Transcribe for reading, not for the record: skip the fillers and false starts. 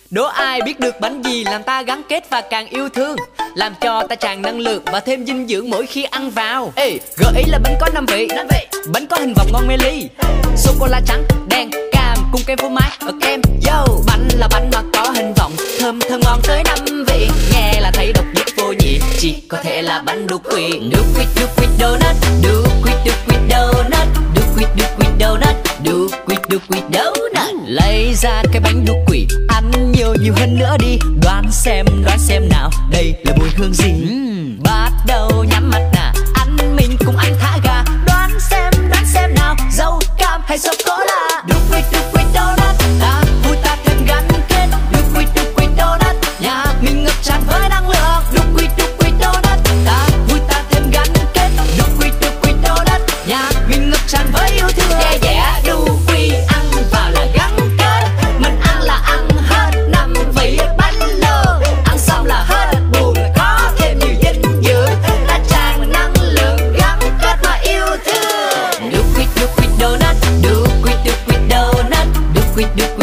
Đố ai biết được bánh gì làm ta gắn kết và càng yêu thương, làm cho ta tràn năng lượng và thêm dinh dưỡng mỗi khi ăn vào. Ê, gợi ý là bánh có 5 vị. Bánh có hình vòng ngon mê ly, sô cô la trắng, đen, cam cùng kem phô mai ở kem. Yo, bánh là bánh mà có hình vòng, thơm thơm ngon tới 5 vị. Nghe là thấy độc nhất vô nhị, chỉ có thể là bánh đu quỵt. Đu quỵt donut, đu quỵt donut, đu quỵt donut, đu quỵt donut. Lấy ra cái bánh đu quỵt, ăn nhiều hơn nữa đi. Đoán xem nào, đây là mùi hương gì? Bắt đầu nhắm mắt nè, ăn mình cùng ăn thả ga. Đoán xem nào, dâu cam hay sô cô la? Đu quỵt donut, ta vui ta thêm gắn kết. Đu quỵt donut, nhà mình ngập tràn với năng lượng. Đu quỵt donut, ta vui ta thêm gắn kết. Đu quỵt donut, nhà mình ngập tràn với yêu thương. Yeah, đu quỵt ăn vào là gắn kết, mình ăn là ăn hết 5 vị bánh lơ. Ăn xong là hết buồn, có thêm nhiều dinh dưỡng, ta tràn năng lượng gắn kết và yêu thương. Đu quỵt donut, đu quỵt donut, đu quỵt